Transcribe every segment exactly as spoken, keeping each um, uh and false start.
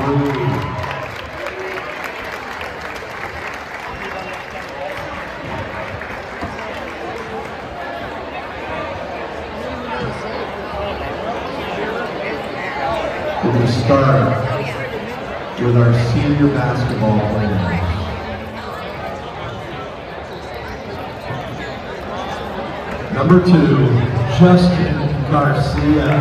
Louie. We're going to start with our senior basketball players. Number two, Justin Garcia.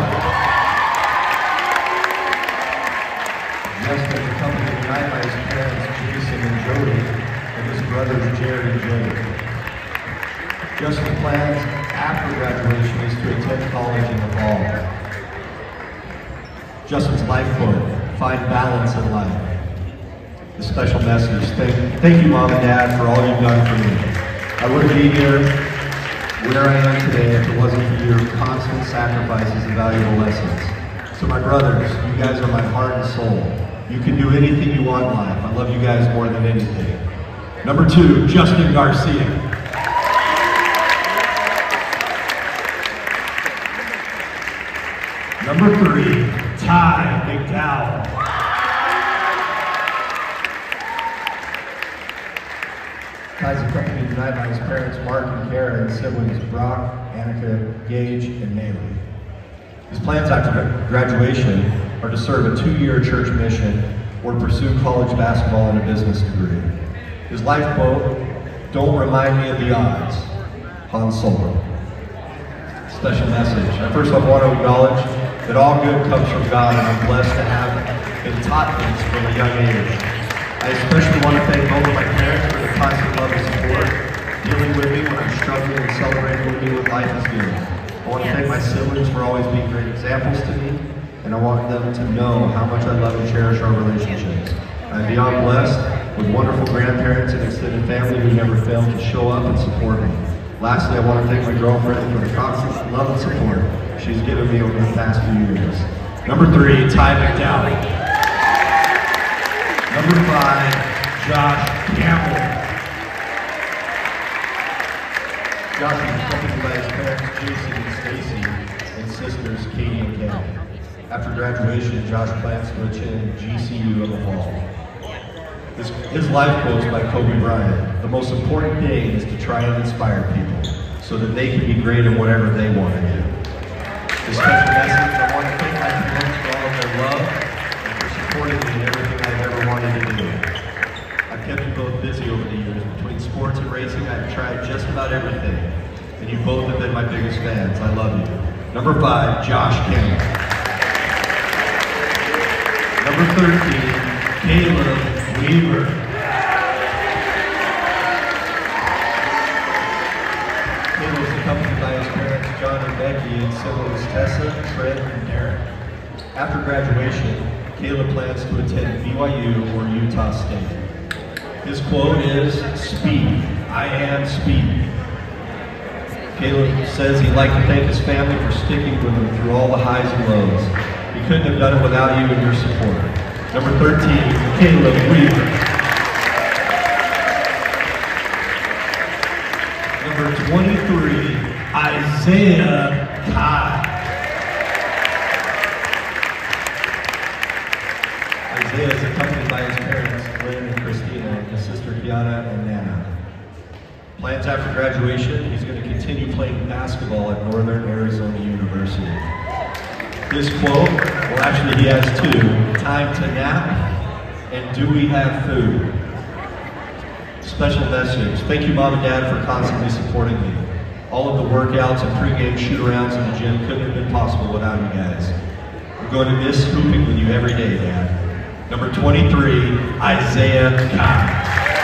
Justin is accompanied tonight by his parents, Jason and Jody, and his brothers, Jared and Jay. Justin plans after graduation is to attend college in the fall. Justin's life quote, find balance in life. The special message, thank, thank you Mom and Dad for all you've done for me. I wouldn't be here where I am today if it wasn't for your constant sacrifices and valuable lessons. So my brothers, you guys are my heart and soul. You can do anything you want in life. I love you guys more than anything. Number two, Justin Garcia. Number three, Ty McDowell. Ty's accompanied tonight by his parents, Mark and Kara, and siblings, Brock, Annika, Gage, and Naylee. His plans after graduation are to serve a two-year church mission or pursue college basketball and a business degree. His life quote, don't remind me of the odds, Han Solo. Special message. First I want to acknowledge that all good comes from God, and I'm blessed to have been taught this from a young age. I especially want to thank both of my parents for the constant love and support, dealing with me when I'm struggling and celebrating with me when life is good. I want to thank my siblings for always being great examples to me, and I want them to know how much I love and cherish our relationships. I'm beyond blessed with wonderful grandparents and extended family who never fail to show up and support me. Lastly, I want to thank my girlfriend for the constant love and support she's given me over the past few years. Number three, Ty McDowell. Number five, Josh Campbell. Josh is accompanied by his parents, Jason and Stacy, and sisters, Katie and Kevin. After graduation, Josh plans to attend G C U in the fall. His, his life quotes by Kobe Bryant, the most important thing is to try and inspire people so that they can be great in whatever they want to do. This special message, I want to thank my parents for all of their love and for supporting me in everything I've ever wanted to do. I've kept you both busy over the years. Between sports and racing, I've tried just about everything. And you both have been my biggest fans. I love you. Number five, Josh Campbell. Number thirteen, Caleb Weaver. Caleb was accompanied by his parents, John and Becky, and siblings Tessa, Fred, and Darren. After graduation, Caleb plans to attend B Y U or Utah State. His quote is, speed. I am speed. Caleb says he'd like to thank his family for sticking with him through all the highs and lows. He couldn't have done it without you and your support. Number thirteen, Caleb Weaver. Number twenty-three, Isaiah Kai. Isaiah is accompanied by his parents, Lynn and Christina, and his sister Kiana and Nana. Plans after graduation, he's going to continue playing basketball at Northern Arizona University. His quote, well actually he has two, time to nap, and do we have food? Special message, thank you Mom and Dad for constantly supporting me. All of the workouts and pregame shoot-arounds in the gym couldn't have been possible without you guys. I'm going to miss hooping with you every day, Dad. Number twenty-three, Isaiah Kai.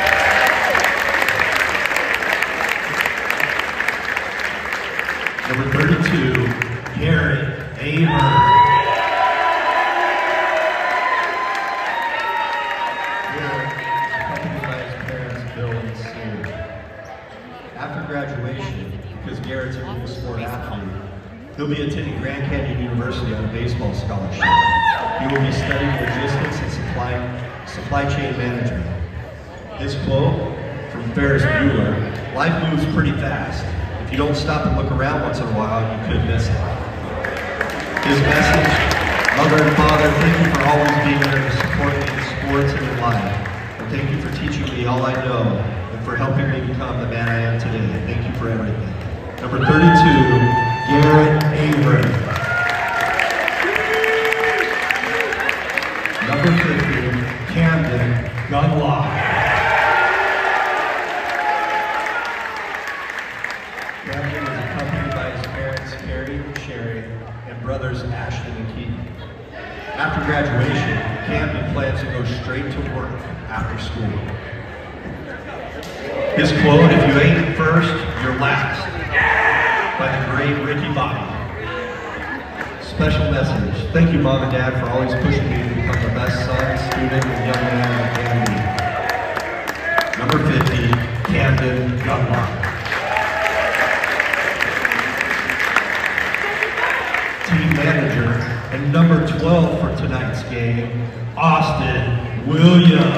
Number thirty-two, Garrett Aver. Garrett is accompanied by his parents, Bill and Sue. After graduation, because Garrett's a new sport athlete, he'll be attending Grand Canyon University on a baseball scholarship. He will be studying logistics and supply, supply chain management. His quote from Ferris Bueller, life moves pretty fast. If you don't stop and look around once in a while, you could miss it. His message, Mother and Father, thank you for always being there to support me life. And thank you for teaching me all I know and for helping me become the man I am today. Thank you for everything. Number thirty-two, Garrett Avery. Number fifty, Camden Gunlock. Camden is accompanied by his parents, Carrie and Sherry, and brothers Ashton and Keaton. After graduation, Camden plans to go straight to work after school. His quote, "If you ain't first, you're last," by the great Ricky Bobby. Special message. Thank you, Mom and Dad, for always pushing me to become the best son, student, and young man I can be. Number fifty, Camden Gunlock. Team manager and number twelve for tonight's game, Austin Williams.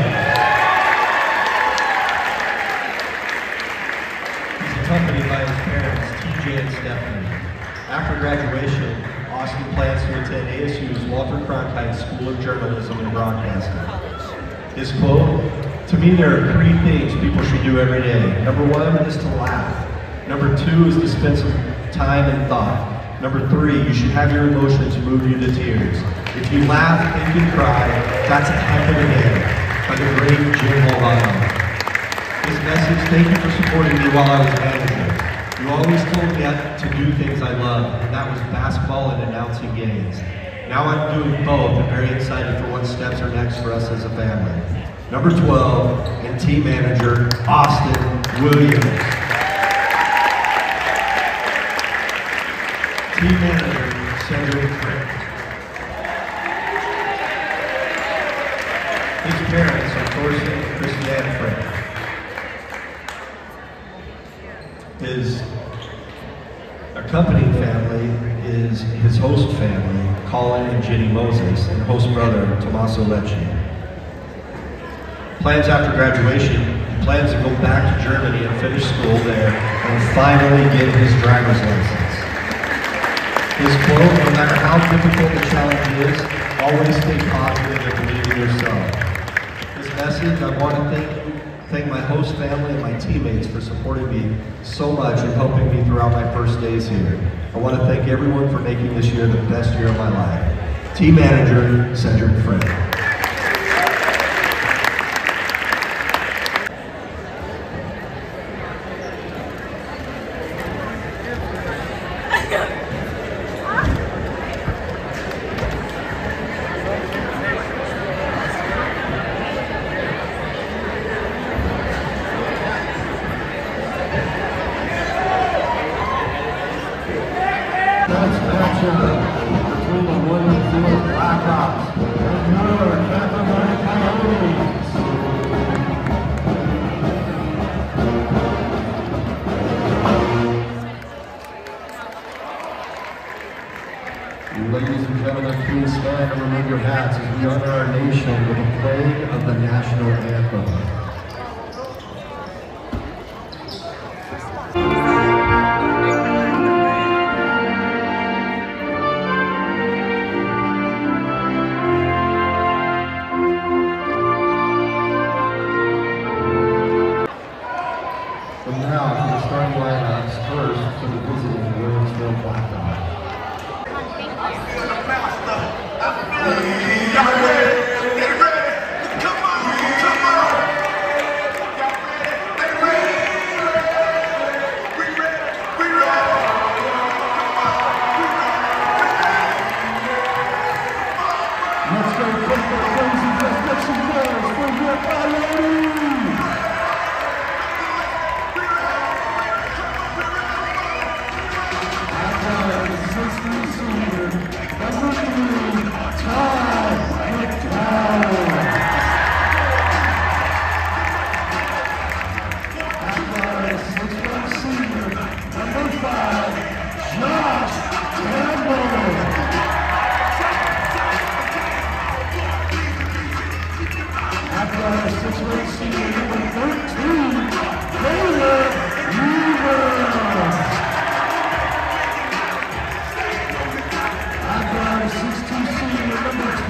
He's accompanied by his parents, T J and Stephanie. After graduation, Austin plans to attend A S U's Walter Cronkite School of Journalism and Broadcasting. His quote, "To me there are three things people should do every day. Number one is to laugh. Number two is to spend some time and thought. Number three, you should have your emotions move you to tears. If you laugh, think and cry, that's a heck of a day," by the great Jim Mulvaney. His message, "Thank you for supporting me while I was manager. You always told me to do things I loved, and that was basketball and announcing games. Now I'm doing both and very excited for what steps are next for us as a family." Number twelve, and team manager, Austin Williams. Team manager, Cedric Frick. His parents are Thorsten and Christiane Frick. His accompanying family is his host family, Colin and Jenny Moses, and host brother, Tommaso Lecce. Plans after graduation, he plans to go back to Germany and finish school there and finally get his driver's license. His quote, "No matter how difficult the challenge is, always stay positive and believe in yourself." His message, "I want to thank you, thank my host family and my teammates for supporting me so much and helping me throughout my first days here. I want to thank everyone for making this year the best year of my life." Team manager, Cedric Frick. Next matchup between the Williamsville Blackhawks and your Campo Verde Coyotes. Ladies and gentlemen, please stand and remove your hats as we honor our nation with a play of the national anthem. And now for the starting lineups, first for the visiting Williamsville Blackhawks. Let's go take the crazy prescription girls for your Coyotes! After sixty senior, number three, Todd McDowell. After sixth senior, number five, Josh Campbell. After sixth grade senior number thirteen, Taylor Weaver. After sixteen senior number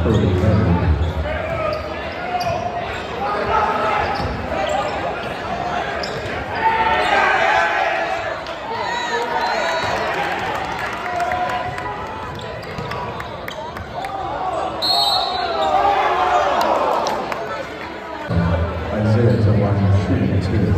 Campo Verde. Isaiah to line shooting two.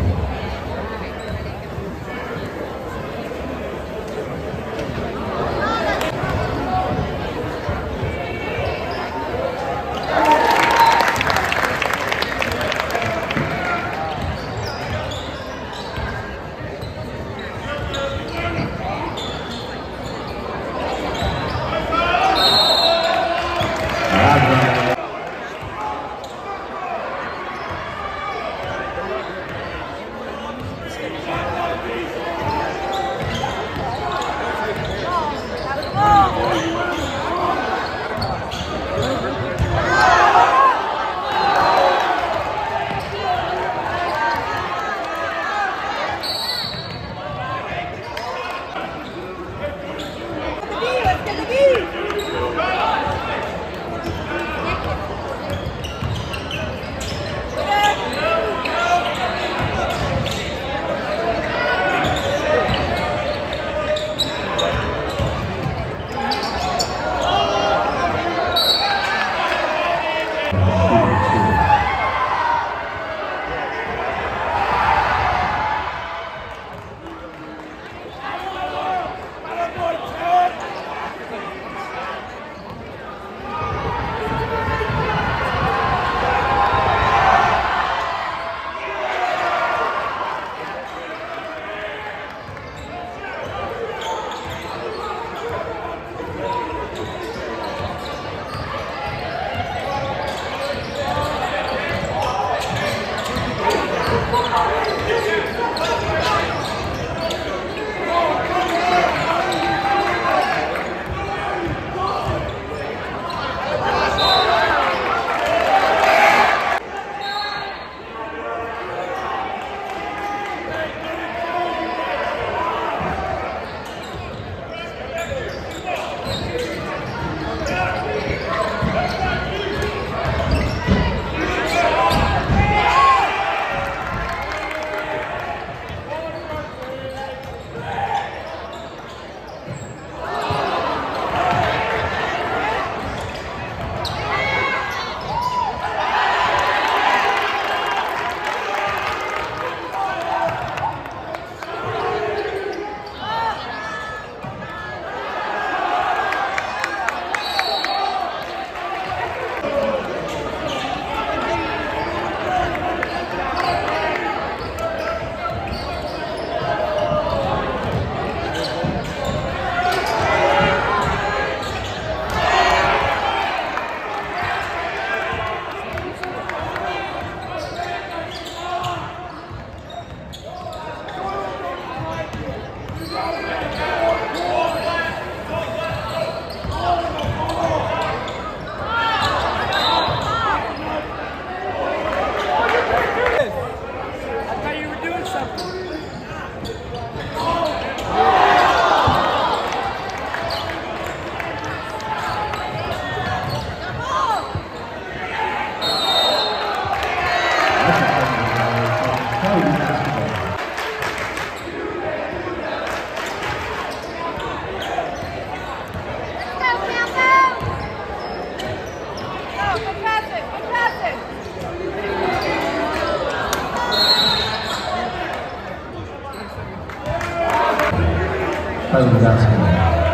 President Basketball.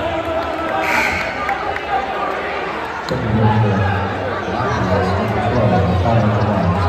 Second year for Blackboys, number twelve, Tyler Jones.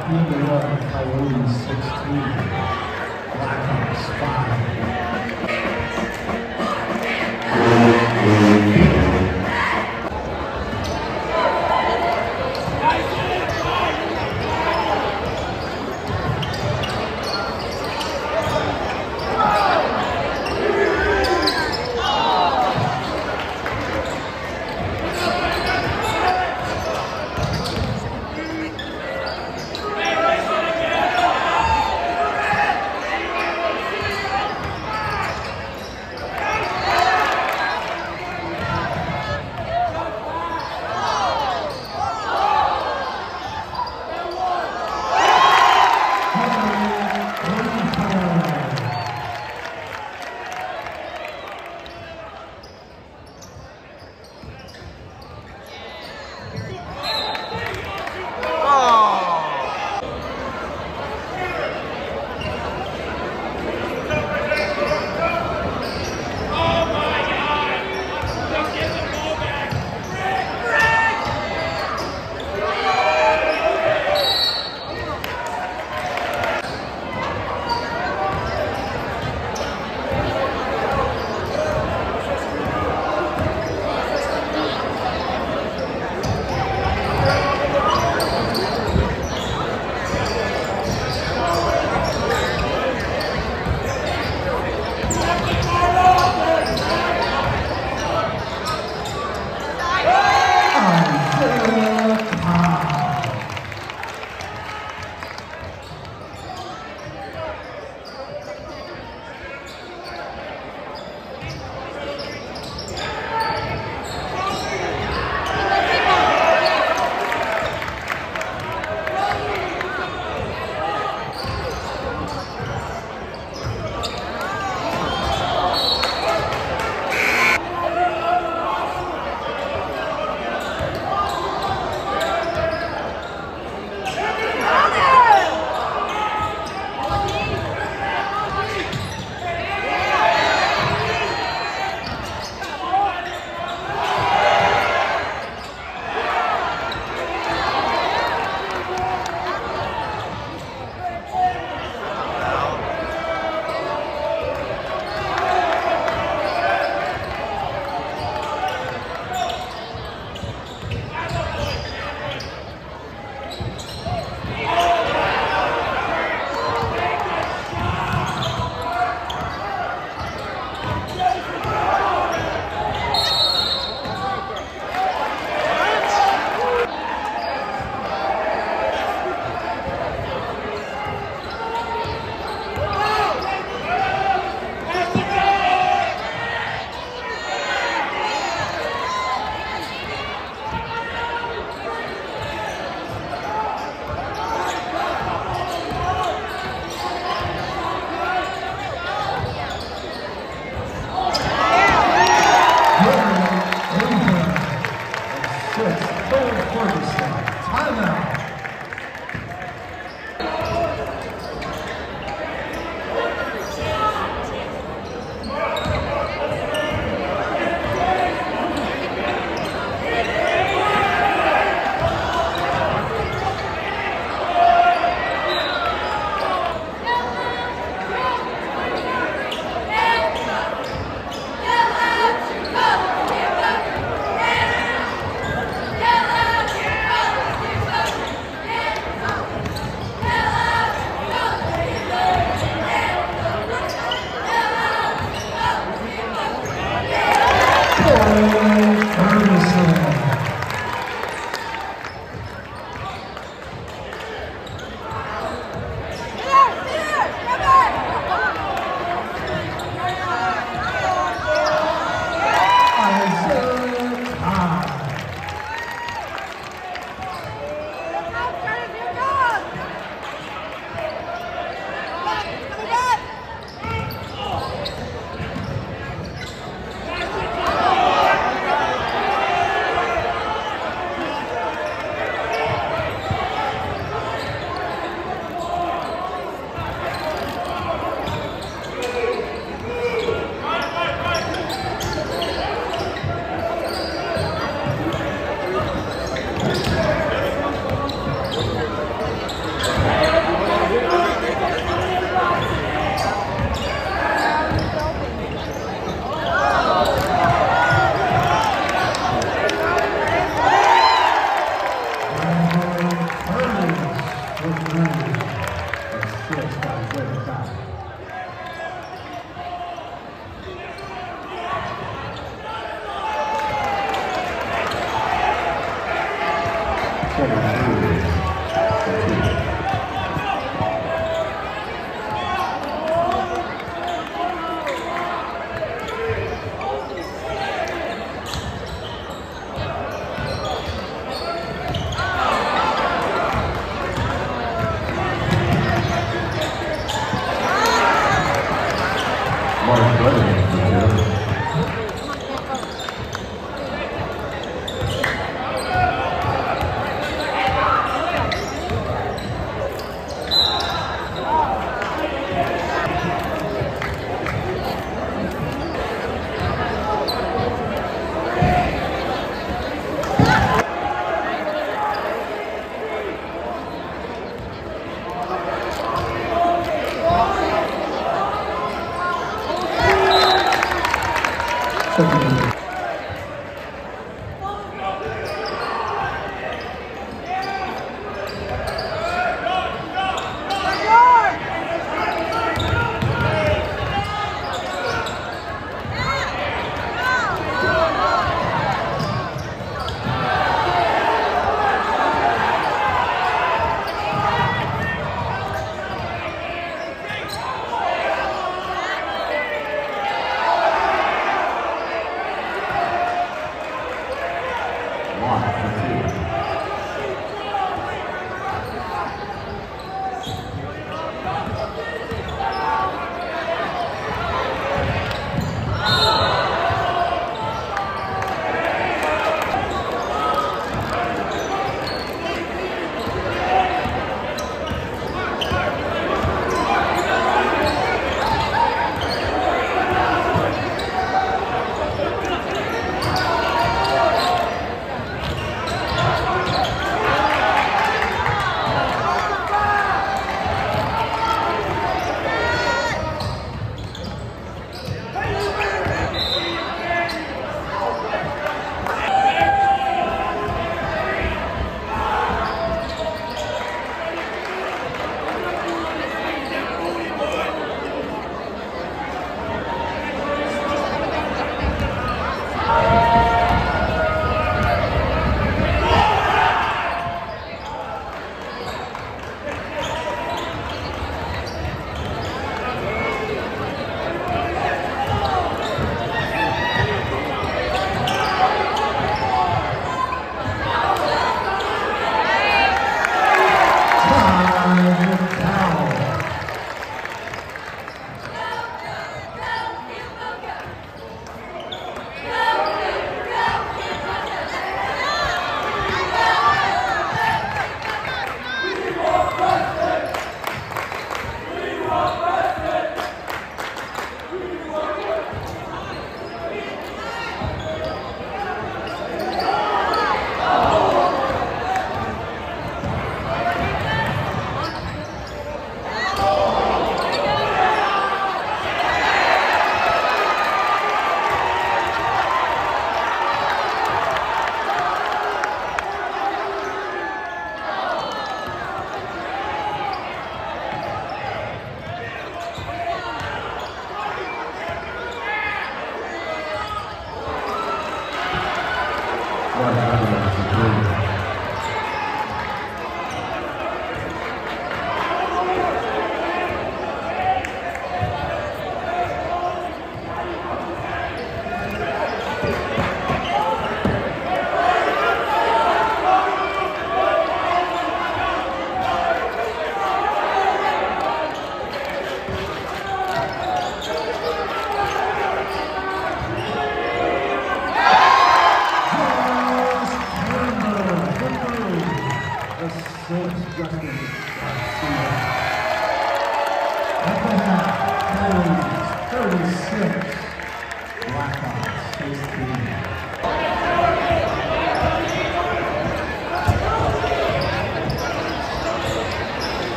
Eagle one, Coyotes sixteen, Blackhawks five.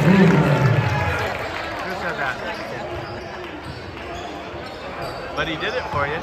Who said that? But he did it for you.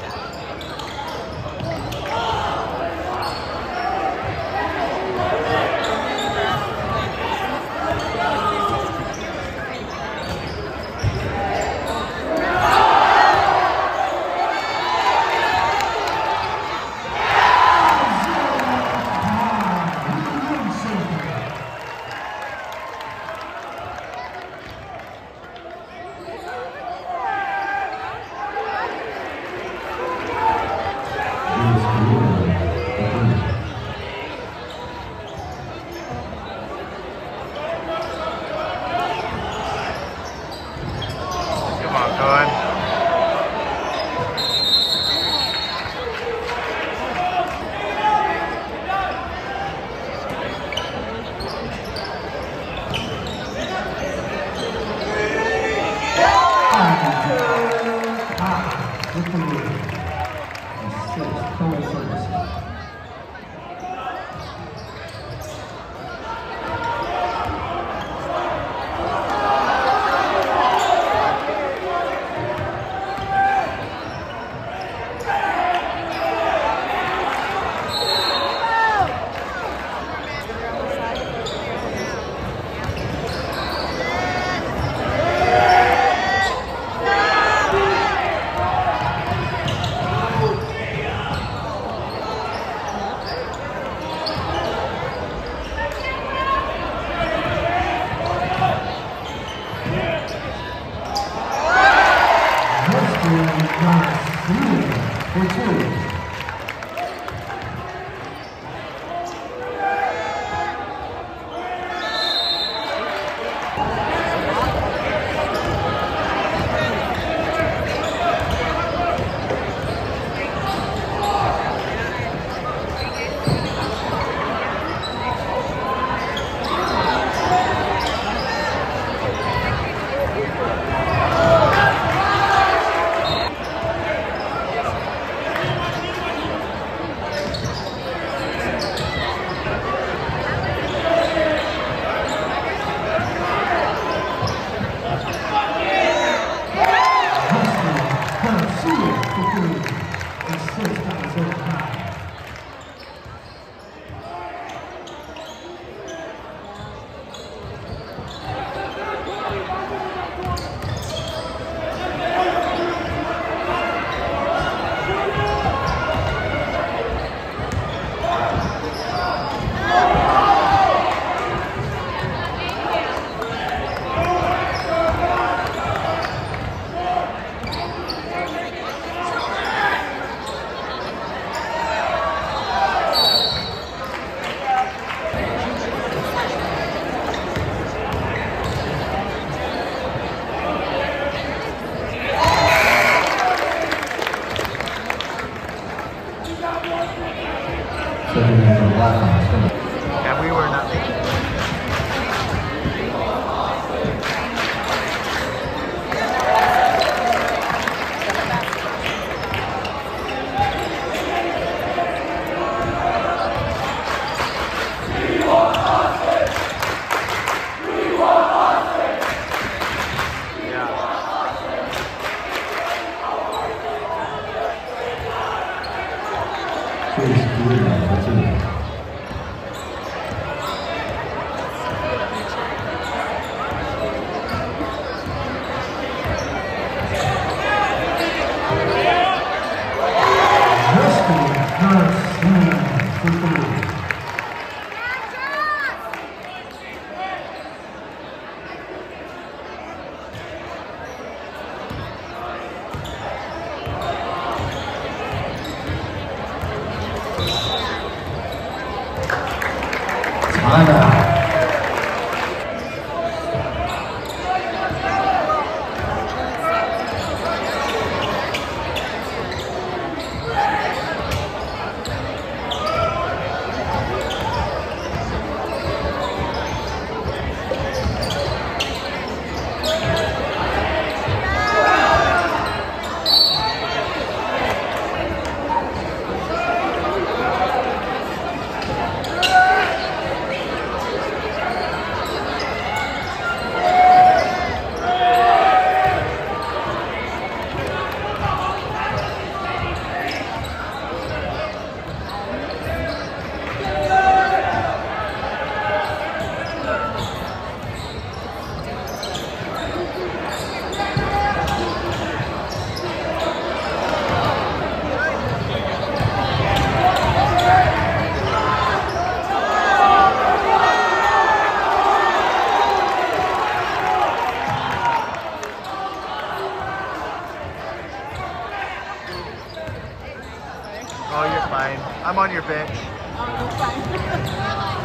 your bench. Oh, that's fine.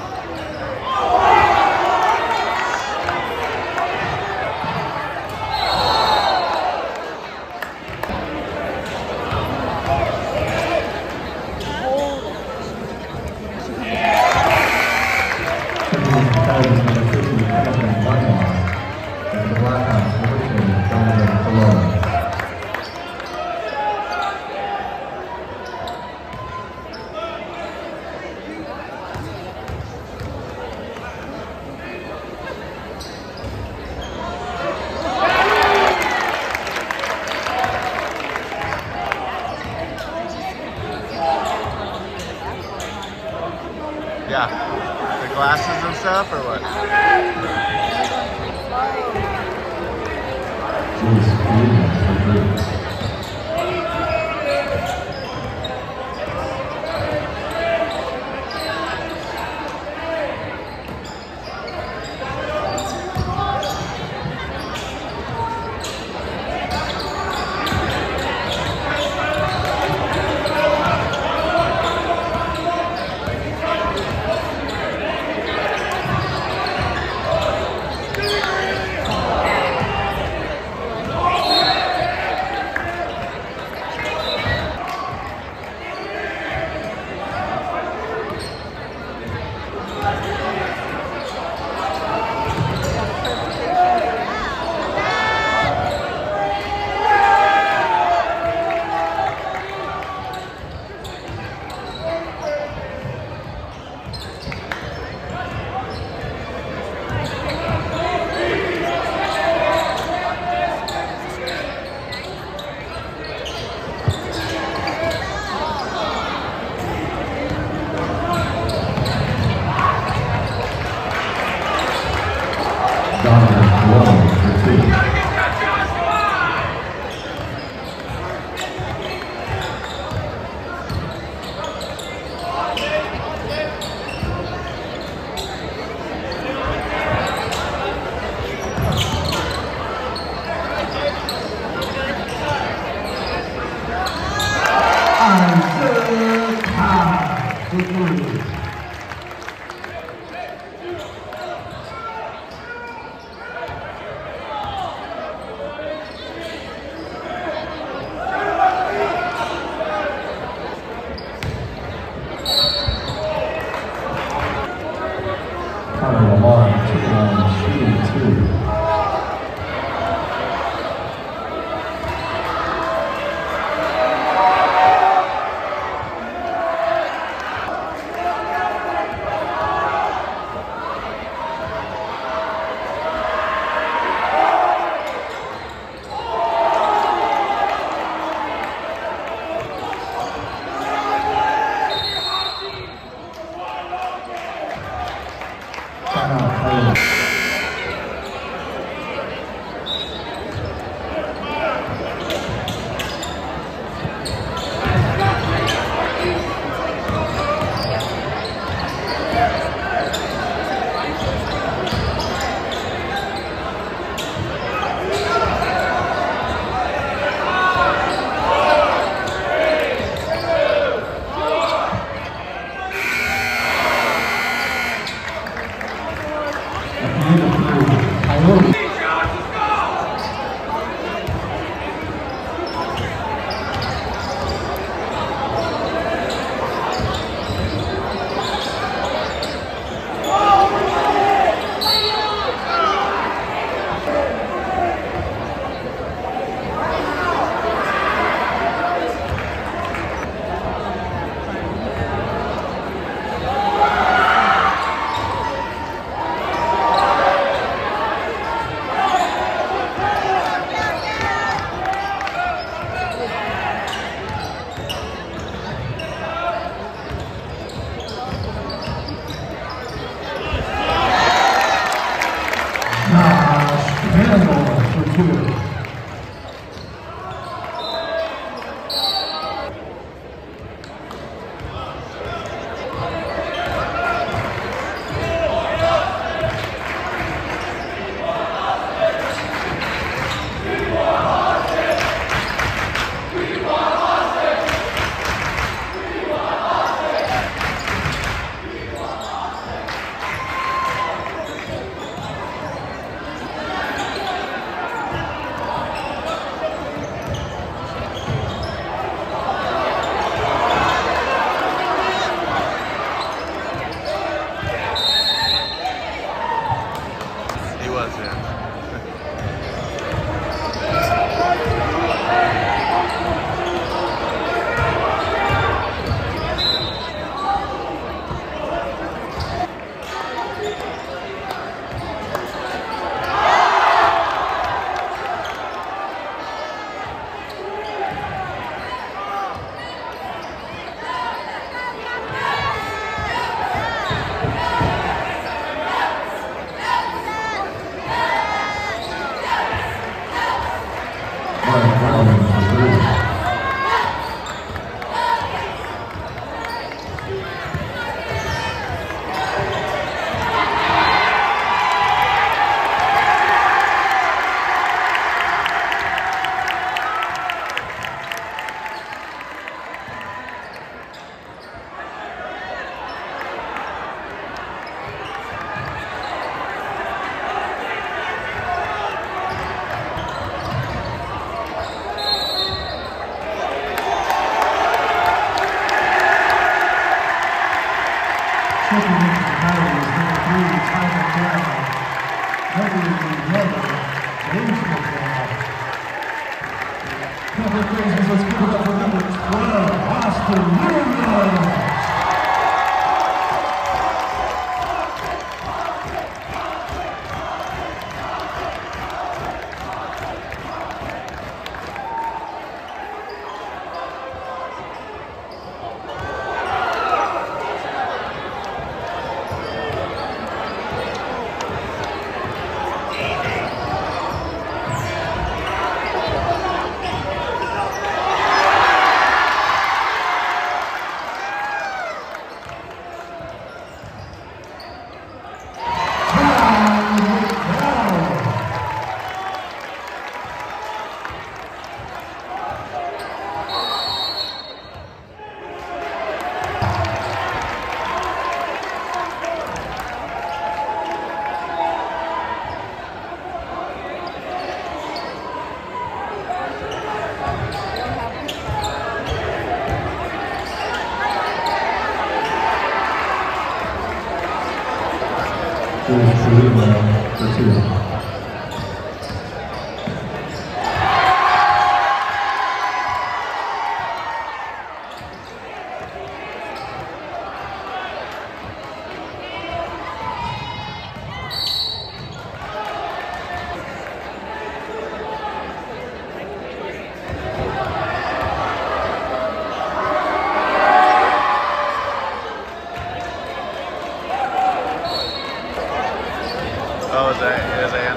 Yeah. The glasses and stuff, or what? was in. Let's give it up for number twelve, Austin Newman. For two. Oh, is that, is that